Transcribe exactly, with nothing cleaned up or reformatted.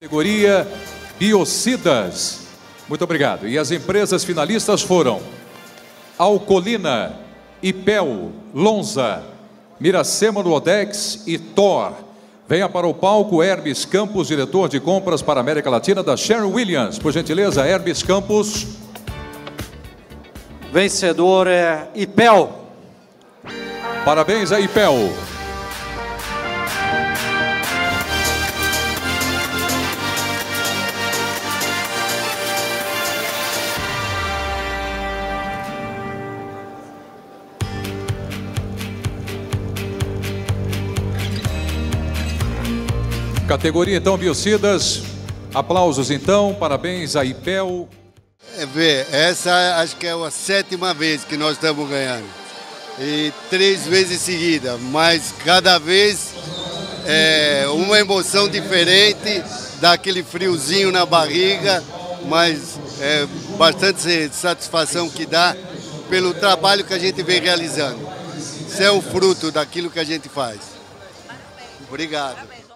Categoria Biocidas. Muito obrigado. E as empresas finalistas foram Alcolina, Ipel, Lonza, Miracema no Odex e Thor. Venha para o palco Hermes Campos, diretor de compras para a América Latina da Sherwin-Williams. Por gentileza, Hermes Campos. Vencedor é Ipel. Parabéns a Ipel. Categoria então Biocidas, aplausos então, parabéns a Ipel. É, vê, essa acho que é a sétima vez que nós estamos ganhando, e três vezes seguida, mas cada vez é uma emoção diferente, dá aquele friozinho na barriga, mas é bastante satisfação que dá pelo trabalho que a gente vem realizando. Isso é o fruto daquilo que a gente faz. Obrigado.